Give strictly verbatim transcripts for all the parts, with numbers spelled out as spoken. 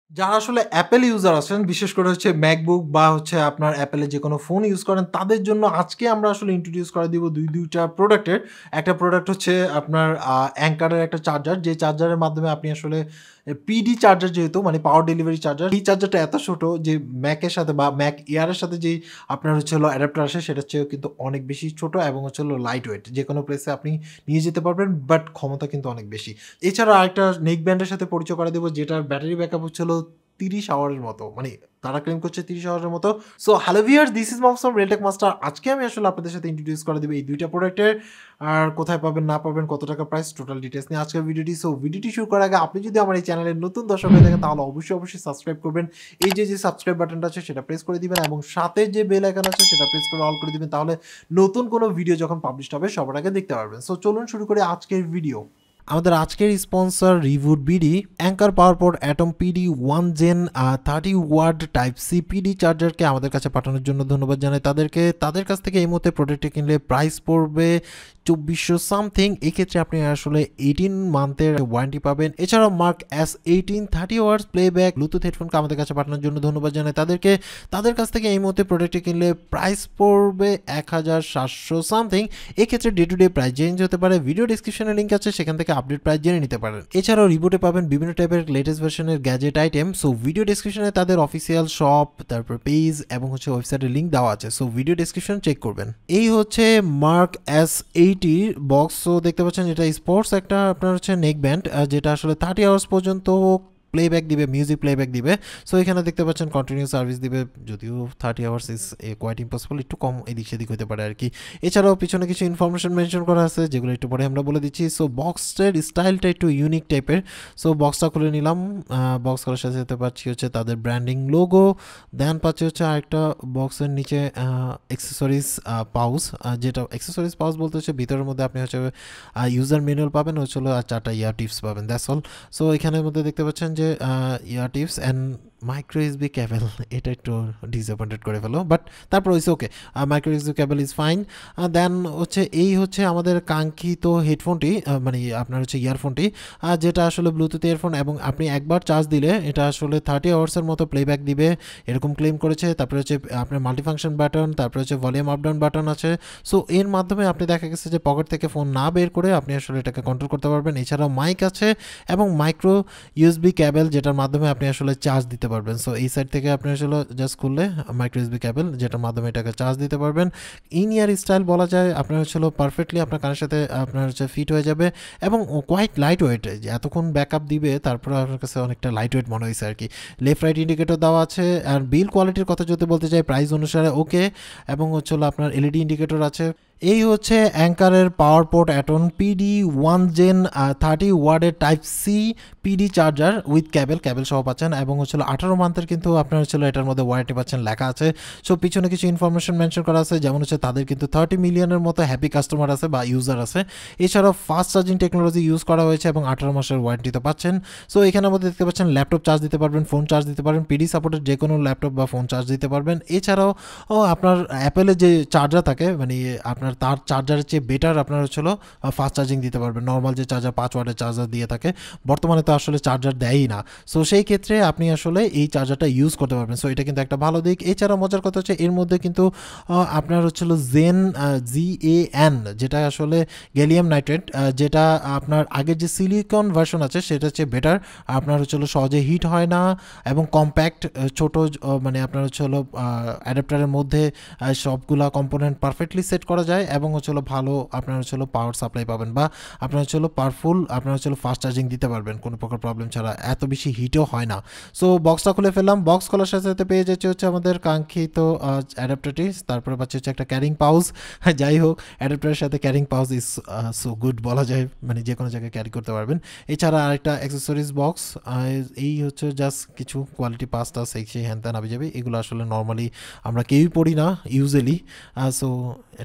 যারা আসলে Apple user আছেন, বিশেষ করে হচ্ছে MacBook বা হচ্ছে আপনার Apple এর যেকোনো ফোন ইউজ করেন, তাদের জন্য আজকে আমরা আসলে ইন্ট্রোডিউস করে দিব দুই দুই টা প্রোডাক্টের। একটা প্রোডাক্ট হচ্ছে আপনার আ Anker এর একটা চার্জার, যে চার্জারের মাধ্যমে আপনি আসলে এ পিডি চার্জার যেহেতু মানে পাওয়ার ডেলিভারি চার্জার, এই চার্জারটা এত ছোট যে Mac এর সাথে বা Mac Air এর সাথে যেই আপনার হচ্ছে হলো অ্যাডাপ্টার আসে, সেটার চেয়েও কিন্তু অনেক বেশি ছোট এবং হচ্ছে হলো লাইট ওয়েট। যেকোনো প্লেসে আপনি নিয়ে যেতে পারবেন, বাট ক্ষমতা কিন্তু অনেক বেশি। এছাড়া আরেকটা নেক ব্যান্ডের সাথে পরিচয় করায় দেব, যেটার ব্যাটারি ব্যাকআপ হচ্ছে হলো ত্রিশ আওয়ারের মতো। মানে তারা ক্লেম করছে ত্রিশ আওয়ারের মতো। So hello viewers, this is Mohammad from RealTech master. আজকে আমি আসলে আপনাদের সাথে ইন্ট্রোডিউস করে দিব এই দুই টা প্রোডাক্টের। আর কোথায় পাবেন না পাবেন, কত টাকা প্রাইস, টোটাল ডিটেইলস নিয়ে আজকের ভিডিওটি। সো ভিডিওটি শুরু করার আগে আপনি যদি আমার এই চ্যানেলের নতুন দর্শক হয়ে থাকেন, তাহলে অবশ্যই, অবশ্যই সাবস্ক্রাইব করবেন। এই যে, যে সাবস্ক্রাইব বাটনটা আছে সেটা প্রেস করে দিবেন এবং সাথে যে বেল আইকন আছে সেটা প্রেস করে অল করে দিবেন। তাহলে নতুন কোনো ভিডিও যখন পাবলিশ হবে সবার আগে দেখতে পারবেন। সো চলুন শুরু করি আজকের ভিডিও। আমাদের আজকের sponsor Reboot BD, Anker PowerPort Atom PD one gen thirty watt type C PD চার্জারকে আমাদের কাছে পাঠানোর জন্য ধন্যবাদ জানাই তাদেরকে। তাদের কাছ থেকে এই মুহূর্তে প্রোডাক্টটি কিনলে প্রাইস পড়বে চব্বিশশো সামথিং। এক্ষেত্রে আপনি আসলে এইটিন মান্থের ওয়ারেন্টি পাবেন। এছাড়াও Mark S eighteen thirty hours playback Bluetooth হেডফোনকে আমাদের কাছে পাঠানোর জন্য ধন্যবাদ জানাই তাদেরকে। তাদের কাছ থেকে এই মুহূর্তে প্রোডাক্টটি কিনলে প্রাইস পড়বে এক হাজার সাতশো সামথিং। এক্ষেত্রে day to day price change হতে পারে। ভিডিও ডিসক্রিপশনে লিঙ্ক আছে, সেখান থেকে আপডেট প্রাইস জেনে নিতে পারেন। এছাড়াও রিবুটে পাবেন বিভিন্ন টাইপের লেটেস্ট ভার্সনের গ্যাজেট আইটেম। সো ভিডিও ডিসক্রিপশনে তাদের অফিসিয়াল শপ, তারপর পেজ এবং হচ্ছে ওয়েবসাইটের লিঙ্ক দেওয়া আছে। সো ভিডিও ডিসক্রিপশন চেক করবেন। এই হচ্ছে মার্ক এস এইটির বক্স। সো দেখতে পাচ্ছেন এটা স্পোর্টস একটা আপনার হচ্ছে নেক ব্যান্ড, যেটা আসলে থার্টি আওয়ার্স পর্যন্ত প্লেব্যাক দিবে, মিউজিক প্লেব্যাক দিবে। সো এখানে দেখতে পাচ্ছেন কন্টিনিউ সার্ভিস দিবে, যদিও thirty hours is a quite impossible, একটু কম এদিক সেদিক হতে পারে আর কি। এছাড়াও পিছনে কিছু ইনফরমেশন মেনশন করা আছে, যেগুলো একটু পরে আমরা বলে দিচ্ছি। সো বক্সের স্টাইলটা একটু ইউনিক টাইপের। সো বক্সটা খুলে নিলাম। বক্স করার সাথে সাথে পাচ্ছি হচ্ছে তাদের ব্র্যান্ডিং লোগো, দেন পাচ্ছি হচ্ছে আরেকটা বক্সের নিচে অ্যাক্সেসরিজ পাউচ, যেটা অ্যাক্সেসরিজ পাউচ বলতে হচ্ছে ভিতরের মধ্যে আপনি হচ্ছে ইউজার ম্যানুয়াল পাবেন, হচ্ছিল আর চারটা ইয়ার টিপস পাবেন, দ্যাটস অল। সো এখানের মধ্যে দেখতে পাচ্ছেন যে ear tips and micro USB cable, এটা একটু ডিসঅ্যাপয়েন্টেড করে ফেলো, বাট তারপর হচ্ছে okay, micro USB cable is fine. Then হচ্ছে এই হচ্ছে আমাদের কাঙ্ক্ষিত হেডফোনটি, মানে আপনার হচ্ছে ইয়ারফোনটি, যেটা আসলে ব্লুটুথ ইয়ারফোন এবং আপনি একবার চার্জ দিলে এটা আসলে থার্টি আওয়ার্সের মতো প্লেব্যাক দিবে, এরকম ক্লেম করেছে। তারপরে হচ্ছে আপনার মাল্টিফাংশন বাটন, তারপরে হচ্ছে ভলিউম আপ ডাউন বাটন আছে। সো এর মাধ্যমে আপনি দেখা গেছে যে পকেট থেকে ফোন না বের করে আপনি আসলে এটাকে কন্ট্রোল করতে পারবেন। এছাড়াও মাইক আছে এবং মাইক্রো ইউএসবি ক্যাবেল, যেটার মাধ্যমে আপনি আসলে চার্জ দিতে পারবেন। সো এই সাইড থেকে আপনি আসলে জাস্ট খুললে মাইক্রো ইউএসবি ক্যাবেল, যেটার মাধ্যমে এটাকে চার্জ দিতে পারবেন। ইন ইয়ার স্টাইল বলা যায়, আপনার হচ্ছে পারফেক্টলি আপনার কানের সাথে আপনার হচ্ছে ফিট হয়ে যাবে এবং কোয়াইট লাইট ওয়েট, এতক্ষণ ব্যাকআপ দিবে তারপরে আপনার কাছে অনেকটা লাইট ওয়েট মনে হয়েছে আর কি। লেফট রাইট ইন্ডিকেটর দেওয়া আছে। আর বিল কোয়ালিটির কথা যদি বলতে চাই, প্রাইস অনুসারে ওকে, এবং হচ্ছে আপনার এলইডি ইন্ডিকেটর আছে। এই হচ্ছে অ্যাঙ্কারের PowerPort Atom PD one gen thirty ওয়ার্ডের type C PD charger with cable, cable সহ পাচ্ছেন এবং হচ্ছিল আঠারো মান্থের কিন্তু আপনার হচ্ছিল এটার মধ্যে ওয়ারেন্টি পাচ্ছেন লেখা আছে। সো পিছনে কিছু ইনফরমেশন মেনশন করা আছে, যেমন হচ্ছে তাদের কিন্তু থার্টি মিলিয়নের মতো হ্যাপি কাস্টমার আছে বা ইউজার আছে। এছাড়াও ফাস্ট চার্জিং টেকনোলজি ইউজ করা হয়েছে এবং আঠারো মাসের ওয়ারেন্টি তো পাচ্ছেন। সো এখানের মধ্যে দেখতে পাচ্ছেন ল্যাপটপ চার্জ দিতে পারবেন, ফোন চার্জ দিতে পারবেন, পিডি সাপোর্টেড যে কোনো ল্যাপটপ বা ফোন চার্জ দিতে পারবেন। এছাড়াও ও আপনার অ্যাপেলের যে চার্জার থাকে, মানে আপনার তার চার্জারের চেয়ে বেটার আপনার হচ্ছিল ফাস্ট চার্জিং দিতে পারবেন। নর্মাল যে চার্জার পাঁচ ওয়াটের চার্জার দিয়ে থাকে, বর্তমানে তো আসলে চার্জার দেয়ই না। সো সেই ক্ষেত্রে আপনি আসলে এই চার্জারটা ইউজ করতে পারবেন। সো এটা কিন্তু একটা ভালো দিক। এছাড়াও মজার কথা হচ্ছে এর মধ্যে কিন্তু আপনার হচ্ছিল জেন জি এ এন, যেটা আসলে গ্যালিয়াম নাইট্রেট, যেটা আপনার আগের যে সিলিকন ভার্সন আছে সেটা হচ্ছে বেটার। আপনার হচ্ছিল সহজে হিট হয় না এবং কম্প্যাক্ট, ছোট, মানে আপনার হচ্ছিল অ্যাডাপ্টারের মধ্যে সবগুলা কম্পোনেন্ট পারফেক্টলি সেট করা যায় এবং হচ্ছিল ভালো আপনার হচ্ছিল পাওয়ার সাপ্লাই পাবেন বা আপনার হচ্ছিল পাওয়ারফুল আপনার হচ্ছিল ফাস্ট চার্জিং দিতে পারবেন কোনো প্রকার প্রবলেম ছাড়া, এত বেশি হিটও হয় না। সো বক্সটা খুলে ফেললাম। বক্স খোলার সাথে সাথে পেয়ে যাচ্ছে হচ্ছে আমাদের কাঙ্ক্ষিত অ্যাডাপ্টারটি, তারপরে পাচ্ছে হচ্ছে একটা ক্যারিং পাউচ। যাই হোক, অ্যাডাপ্টারের সাথে carrying pouch is so good বলা যায়, মানে যে কোনো জায়গায় ক্যারি করতে পারবেন। এছাড়া আরেকটা অ্যাক্সেসরিজ বক্স, এই হচ্ছে জাস্ট কিছু কোয়ালিটি পাসটা সেই সেই হ্যান ত্যান আবি যাবে, এগুলো আসলে নর্মালি আমরা কেউই পড়ি না ইউজুয়ালি। সো এটা আসলে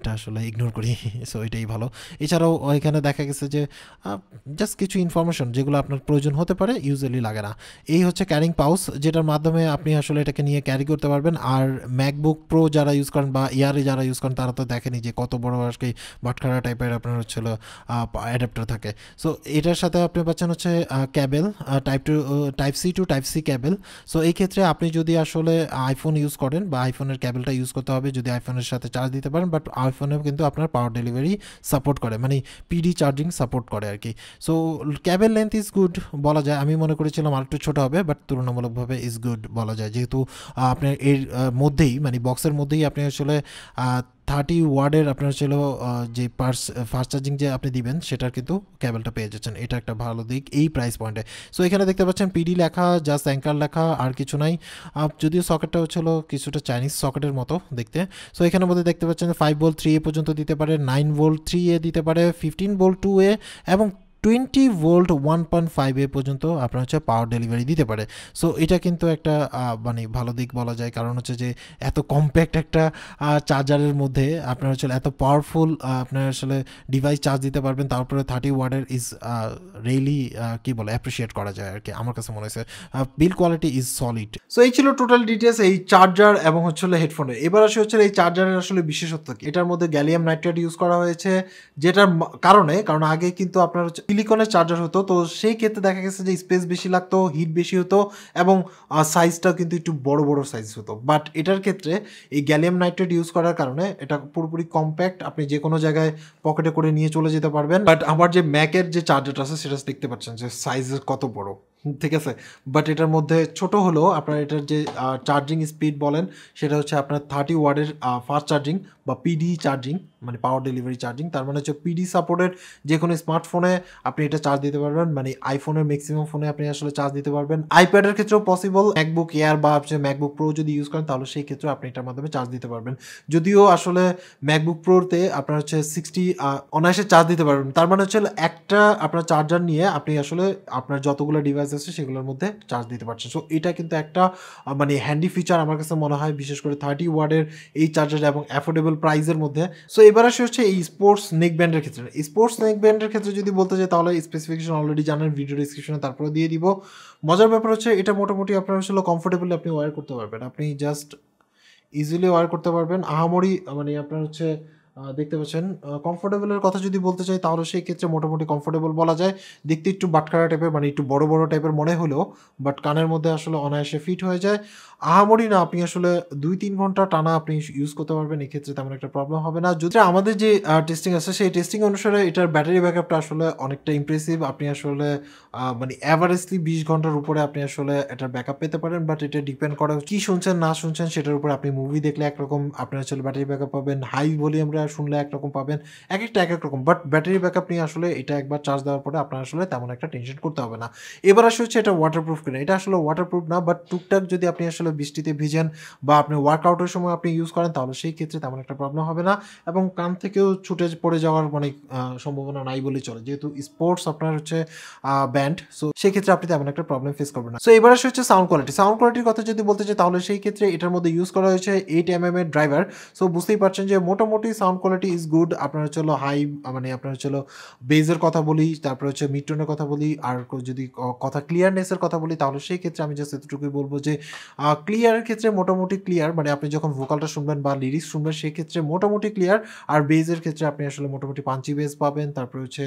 ইগনোর করি। সো এটাই ভালো। এছাড়াও এখানে দেখা গেছে যে জাস্ট কিছু ইনফরমেশন যেগুলো আপনার প্রয়োজন হতে পারে, ইউজুয়ালি লাগে না। এই হচ্ছে ক্যারিং পাউচ, যেটার মাধ্যমে আপনি আসলে এটাকে নিয়ে ক্যারি করতে পারবেন। আর ম্যাকবুক প্রো যারা ইউজ করেন বা ইয়ারে যারা ইউজ করেন তারা তো দেখেনি যে কত বড় আর কি বাটখারা টাইপের আপনার হচ্ছিল অ্যাডাপ্টার থাকে। সো এটার সাথে আপনি পাচ্ছেন হচ্ছে cable, type to type C to type C cable. So এই ক্ষেত্রে আপনি যদি আসলে আইফোন ইউজ করেন বা আইফোনের ক্যাবেলটা ইউজ করতে হবে যদি আইফোনের সাথে চার্জ দিতে পারেন, বাট আইফোনেও কিন্তু আপনার পাওয়ার ডেলিভারি সাপোর্ট করে, মানে পিডি চার্জিং সাপোর্ট করে আর কি। So cable length is good বলা যায়। আমি মনে করেছিলাম আর একটু ছোটো হবে, বাট তুলনামূলকভাবে ইজ গুড বলা যায়, যেহেতু আপনার এর মধ্যেই মানে বক্সের মধ্যেই আপনি আসলে থার্টি ওয়ার্ডের আপনার ছিল যে পার্স ফাস্ট চার্জিং যে আপনি দিবেন সেটার কিন্তু ক্যাবেলটা পেয়ে যাচ্ছেন। এটা একটা ভালো দিক এই প্রাইস পয়েন্টে। সো এখানে দেখতে পাচ্ছেন পিডি লেখা, জাস্ট অ্যাঙ্কার লেখা, আর কিছু নাই। যদিও সকেটটা হচ্ছিল কিছুটা চাইনিজ সকেটের মতো দেখতে। সো এখানের মধ্যে দেখতে পাচ্ছেন ফাইভ ভোল্ট থ্রি এ পর্যন্ত দিতে পারে, নাইন ভোল্ট থ্রি এ দিতে পারে, ফিফটিন ভোল্ট টু এ এবং twenty volt one point five A পর্যন্ত আপনার হচ্ছে পাওয়ার ডেলিভারি দিতে পারে। সো এটা কিন্তু একটা মানে ভালো দিক বলা যায়, কারণ হচ্ছে যে এত কম্প্যাক্ট একটা চার্জারের মধ্যে আপনার হচ্ছে এত পাওয়ারফুল আপনার আসলে ডিভাইস চার্জ দিতে পারবেন, তারপরে থার্টি ওয়ার্ডের ইজ রিয়েলি কী বলে অ্যাপ্রিসিয়েট করা যায় আর কি, আমার কাছে মনে হয়েছে। Build quality is solid. So এই ছিল টোটাল ডিটেলস এই চার্জার এবং হচ্ছে হেডফোনের। এবার আসে হচ্ছে এই চার্জারের আসলে বিশেষত্ব কি। এটার মধ্যে গ্যালিয়াম নাইট্রেট ইউজ করা হয়েছে, যেটার কারণে কারণ আগে কিন্তু আপনার হচ্ছে সিলিকনের চার্জার হতো, তো সেই ক্ষেত্রে দেখা গেছে যে স্পেস বেশি লাগতো, হিট বেশি হতো এবং সাইজটাও কিন্তু একটু বড় বড় সাইজ হতো। বাট এটার ক্ষেত্রে এই গ্যালিয়াম নাইট্রেট ইউজ করার কারণে এটা পুরোপুরি কম্প্যাক্ট, আপনি যে কোনো জায়গায় পকেটে করে নিয়ে চলে যেতে পারবেন। বাট আমার যে ম্যাকের যে চার্জারটা আছে সেটা দেখতে পাচ্ছেন যে সাইজ কত বড়, ঠিক আছে। বাট এটার মধ্যে ছোট হলেও আপনার এটার যে চার্জিং স্পিড বলেন সেটা হচ্ছে আপনার থার্টি ওয়ার্ডের ফাস্ট চার্জিং বা পিডি চার্জিং, মানে পাওয়ার ডেলিভারি চার্জিং। তার মানে হচ্ছে পিডি সাপোর্টেড যে কোনো স্মার্টফোনে আপনি এটা চার্জ দিতে পারবেন, মানে আইফোনের ম্যাক্সিমাম ফোনে আপনি আসলে চার্জ দিতে পারবেন। আইপ্যাডের ক্ষেত্রেও পসিবল, ম্যাকবুক এয়ার বা হচ্ছে ম্যাকবুক প্রো যদি ইউজ করেন তাহলে সেই ক্ষেত্রে আপনি এটার মাধ্যমে চার্জ দিতে পারবেন। যদিও আসলে ম্যাকবুক প্রোতে আপনার হচ্ছে সিক্সটি অনায়াসে চার্জ দিতে পারবেন। তার মানে হচ্ছে একটা আপনার চার্জার নিয়ে আপনি আসলে আপনার যতগুলো ডিভাইস আছে সেগুলোর মধ্যে চার্জ দিতে পারছেন। সো এটা কিন্তু একটা মানে হ্যান্ডি ফিচার আমার কাছে মনে হয়, বিশেষ করে থার্টি ওয়ার্ডের এই চার্জার এবং অ্যাফোর্ডেবল প্রাইসের মধ্যে। সো এবার আসে হচ্ছে এই স্পোর্টস নেক ব্যান্ডের ক্ষেত্রে। স্পোর্টস নেক ব্যান্ডের ক্ষেত্রে যদি বলতে চাই তাহলে স্পেসিফিকেশন অলরেডি জানেন, ভিডিও ডিসক্রিপশনে তারপরে দিয়ে দিব। মজার ব্যাপার হচ্ছে এটা মোটামুটি আপনার আসলে কমফোর্টেবলি আপনি ওয়্যার করতে পারবেন, আপনি জাস্ট ইজিলি ওয়্যার করতে পারবেন। আহামরি মানে আপনার হচ্ছে দেখতে পাচ্ছেন কমফোর্টেবলের কথা যদি বলতে চাই তাহলে সেই ক্ষেত্রে মোটামুটি কমফোর্টেবল বলা যায়। দেখতে একটু বাটখারা টাইপের, মানে একটু বড় বড় টাইপের মনে হলেও বাট কানের মধ্যে আসলে অনায়াসে ফিট হয়ে যায়। আহামরি না, আপনি আসলে দুই তিন ঘন্টা টানা আপনি ইউজ করতে পারবেন, এক্ষেত্রে তেমন একটা প্রবলেম হবে না। যদি আমাদের যে টেস্টিং আছে সেই টেস্টিং অনুসারে এটার ব্যাটারি ব্যাকআপটা আসলে অনেকটা ইমপ্রেসিভ। আপনি আসলে মানে অ্যাভারেজলি বিশ ঘন্টার উপরে আপনি আসলে এটার ব্যাকআপ পেতে পারেন। বাট এটা ডিপেন্ড করে কি শুনছেন না শুনছেন সেটার উপরে। আপনি মুভি দেখলে একরকম আপনার আসলে ব্যাটারি ব্যাকআপ পাবেন, হাই ভলিউমরা শুনলে একরকম পাবেন, এক একটা এক এক রকম। বাট ব্যাটারি ব্যাকআপ নিয়ে আসলে এটা একবার চার্জ দেওয়ার পরে আপনার আসলে তেমন একটা টেনশন করতে হবে না। এবার আসলে হচ্ছে এটা ওয়াটারপ্রুফ কিনা। এটা আসলে ওয়াটারপ্রুফ না, বাট টুকটাক যদি আপনি আসলে বৃষ্টিতে ভিজেন বা আপনি ওয়ার্কআউটের সময় আপনি ইউজ করেন তাহলে সেই ক্ষেত্রে তেমন একটা প্রবলেম হবে না, এবং কান থেকেও ছুটে পড়ে যাওয়ার মানে সম্ভাবনা নাই বলেই চলে, যেহেতু স্পোর্টস আপনার হচ্ছে ব্যান্ড। সো সেই ক্ষেত্রে আপনি তেমন একটা প্রবলেম ফেস করবেন না। সো এবার আসলে হচ্ছে সাউন্ড কোয়ালিটি। সাউন্ড কোয়ালিটির কথা যদি বলতে চাই তাহলে সেই ক্ষেত্রে এটার মধ্যে ইউজ করা হয়েছে এইট এম এম এর ড্রাইভার। সো বুঝতেই পারছেন যে মোটামুটি সাউন্ড কোয়ালিটি ইজ গুড। আপনার হচ্ছে হাই মানে আপনার হচ্ছে বেজের কথা বলি, তারপরে হচ্ছে মিড টোনের কথা বলি, আর যদি কথা ক্লিয়ারনেসের কথা বলি তাহলে সেই ক্ষেত্রে আমি জাস্ট এতটুকুই বলবো যে ক্লিয়ারের ক্ষেত্রে মোটামুটি ক্লিয়ার, মানে আপনি যখন ভোকালটা শুনবেন বা লিরিক্স শুনবেন সেই ক্ষেত্রে মোটামুটি ক্লিয়ার। আর বেজের ক্ষেত্রে আপনি আসলে মোটামুটি পাঞ্চি বেজ পাবেন। তারপরে হচ্ছে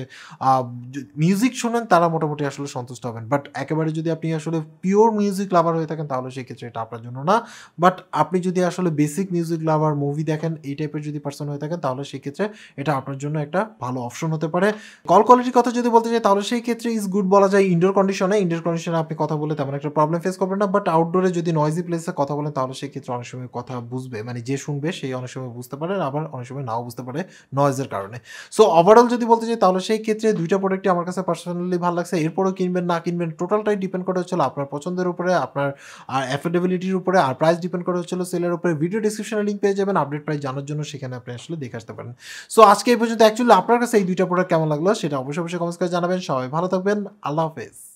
মিউজিক শুনেন তারা মোটামুটি আসলে সন্তুষ্ট হবেন। বাট একেবারে যদি আপনি আসলে পিওর মিউজিক লাভার হয়ে থাকেন তাহলে সেই ক্ষেত্রে এটা আপনার জন্য না। বাট আপনি যদি আসলে বেসিক মিউজিক লাভার, মুভি দেখেন এই টাইপের যদি পার্সন হয়ে থাকেন তাহলে সেই ক্ষেত্রে এটা আপনার জন্য একটা ভালো অপশন হতে পারে। কল কোয়ালিটির কথা যদি বলতে চাই তাহলে সেই ক্ষেত্রে ইজ গুড বলা যায় ইনডোর কন্ডিশনে। ইনডোর কন্ডিশনে আপনি কথা বলে তেমন একটা প্রবলেম ফেস করবেন না। বাট আউটডোরে যদি নয়েজি প্লেসে কথা বলেন তাহলে সেই ক্ষেত্রে অনেক সময় কথা বুঝবে, মানে যে শুনবে সেই অনেক সময় বুঝতে পারে, আবার অনেক সময় নাও বুঝতে পারে নয়েজের কারণে। সো ওভারঅল যদি বলতে চাই তাহলে সেই ক্ষেত্রে দুইটা প্রোডাক্টই আমার কাছে পার্সোনালি ভালো লাগছে। এরপরেও কিনবেন না কিনবেন টোটালটাই ডিপেন্ড করে হচ্ছিল আপনার পছন্দের উপরে, আপনার আর অ্যাফোর্ডেবিলিটির উপরে, আর প্রাইস ডিপেন্ড করে হচ্ছিল সেলের উপরে। ভিডিও ডিসক্রিপশনে লিঙ্ক পেয়ে যাবেন আপডেট প্রাইস জানার জন্য, সেখানে আপনি আসলে দেখে আসতে পারেন। সো আজকে এই পর্যন্ত। অ্যাকচুয়ালি আপনার কাছে এই দুইটা প্রোডাক্ট কেমন লাগলো সেটা অবশ্যই অবশ্যই কমেন্টস করে জানাবেন। সবাই ভালো থাকবেন, আল্লাহ হাফেজ।